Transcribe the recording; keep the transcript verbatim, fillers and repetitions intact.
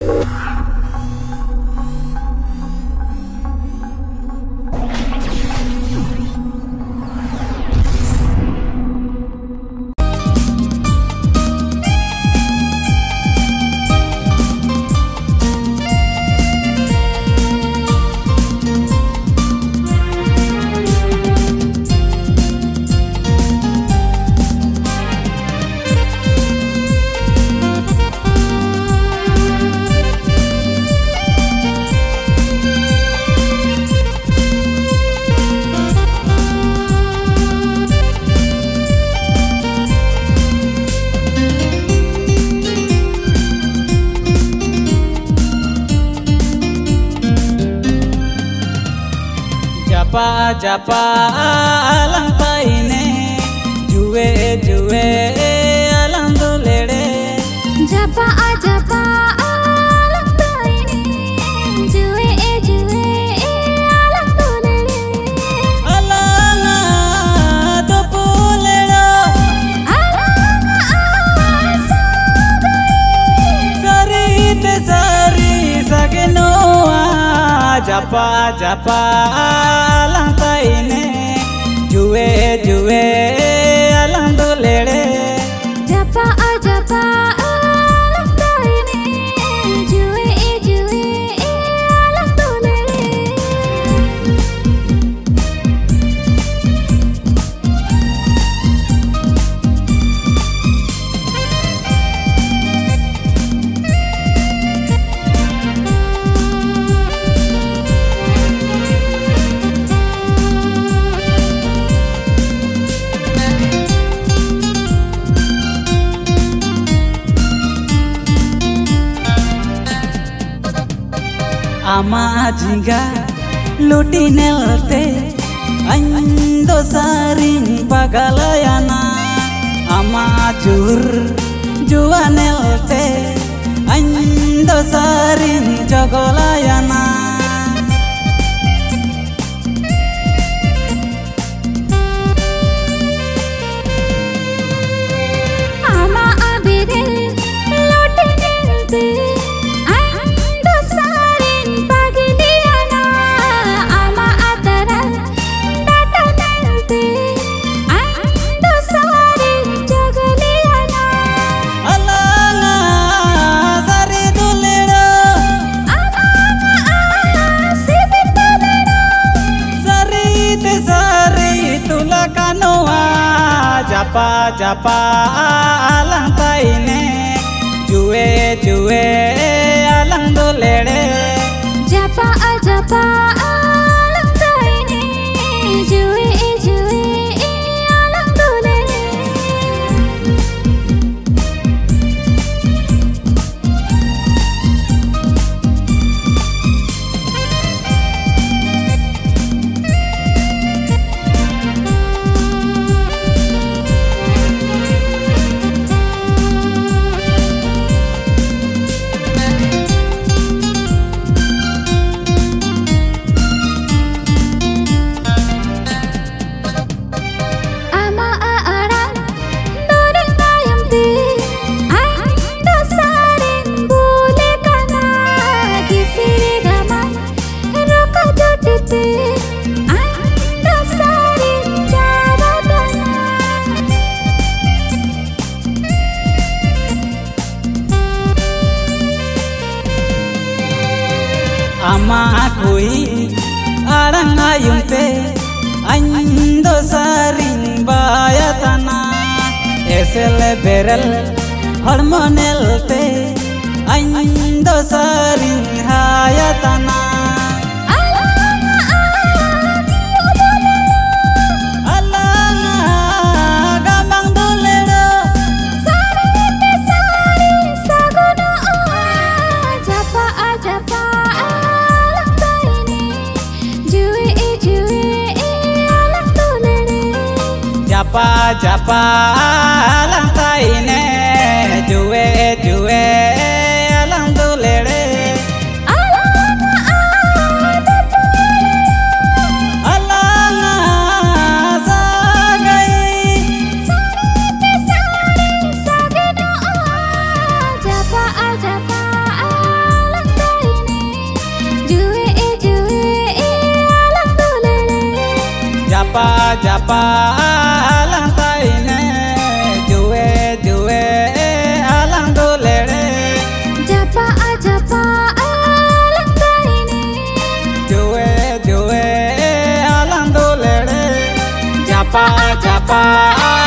Japa japa alang paine juwe juwe alang dolere. Japa japa alang paine juwe juwe alang dolere. Alanga dopulero Alanga asagari sari te sari sagenoa. Japa japa alang paine juwe juwe alang dolere. Japa japa alang paine juwe juwe alang dolere. Ama jingga luti nelte ando saring pagalayana. Ama jur jua nelte ando saring jogolayana. Ama abide lote nelte ando saring pagiliana. Ama atara data nelte ando saring jagaliana. Alanga sari dulero Alanga asibit dolero. sari te sari tulakanoa. Japa japa alang paine juwe juwe alang dolere. Japa japa alang paine juwe juwe alang dolere. Ama aaran doreng ayam ti ando saring bule kana. Kisiri gama roka jotiti ando saring jawadana. Ama akui arang ayung te ando saring bayatana. Esele berel hormonel te ando saring hayatana. Alanga adio dolero Alanga gamang dolero sari te sari sagono. Japa japa alang paine juwe juwe alang dolere. japa japa alang paine juwe juwe alang dolere. Alanga adopulero Alanga sagai sari te sari sageno. Japa japa japa alang taine juwe juwe alang dolere japa japa alang taine juwe juwe alang dolere japa japa